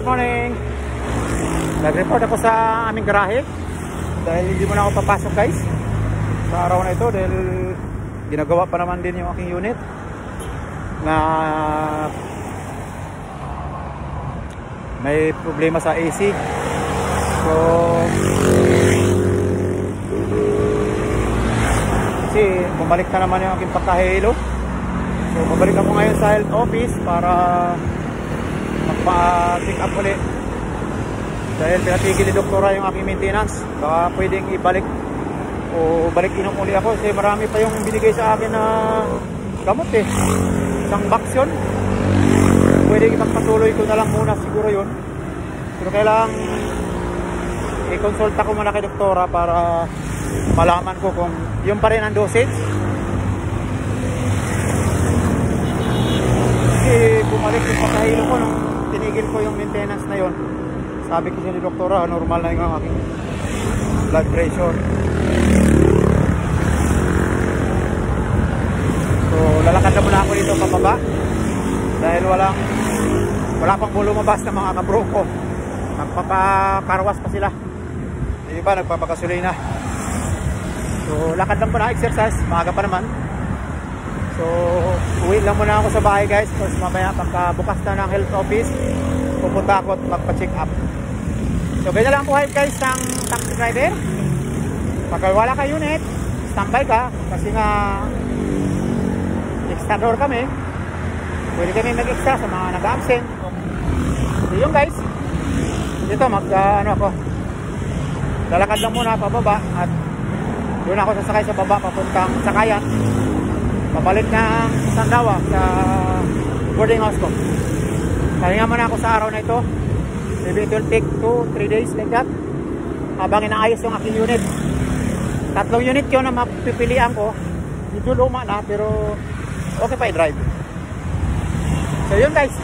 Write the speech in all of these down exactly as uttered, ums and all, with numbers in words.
good morning. Nag-report ako sa aming garahe dahil hindi mo na ako papasok guys sa araw na ito dahil ginagawa pa naman din yung aking unit na may problema sa A C. So kasi bumalik na naman yung aking pagkahilo. So babalik ako ngayon sa health office para magpa-check up ulit dahil pinatigil ni doktora yung aking maintenance. Baka pwedeng ibalik o balik inom uli ako kasi marami pa yung binigay sa akin na gamot eh, isang box yun. Pwede ipagpatuloy ko na lang muna siguro yun, pero kailangan i-consult ako muna kay doktora para malaman ko kung yun pa rin ang dosage. Kasi bumalik yung pagkahilo ko nung tinigil ko yung maintenance na yon. Sabi ko siya ni doktora, normal na yung aking blood pressure. So lalakad na muna ako dito pababa dahil walang wala pang lumabas na mga kabro ko. Nagpapakarwas pa sila, yung iba nagpapakasulina. So lakad lang muna, exercise, maaga pa naman. So uwi lang muna ako sa bahay guys, tapos mamaya pagkabukas na ng health office pupunta ako at magpa-check up. So ganyan lang buhay guys ng taxi driver. Pag wala ka unit, standby ka kasi nga extra door kami, pwede kami mag-extra sa mga nag-absent. So yun guys, dito mag uh, ano ako, lalakad lang muna pababa at doon ako sasakay sa baba papuntang Sakayan, pabalik ng Sandawa sa boarding house ko. Pahinga muna ako sa araw na ito. Maybe it will take two three days like that habang inaayos yung aking unit. Tatlong unit yun na mapipilian ko, medyo luma na pero okay pa i-drive. So yun guys,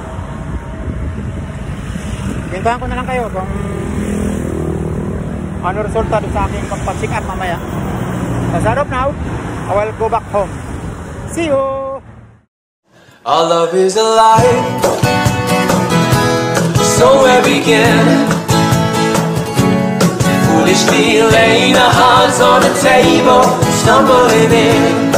hintahan ko na lang kayo kung ano resulta sa aking pagpa-check up mamaya. As of now, I will go back home. See you! Our love is alive, so we begin. Foolishly laying our hearts on the table, stumbling in.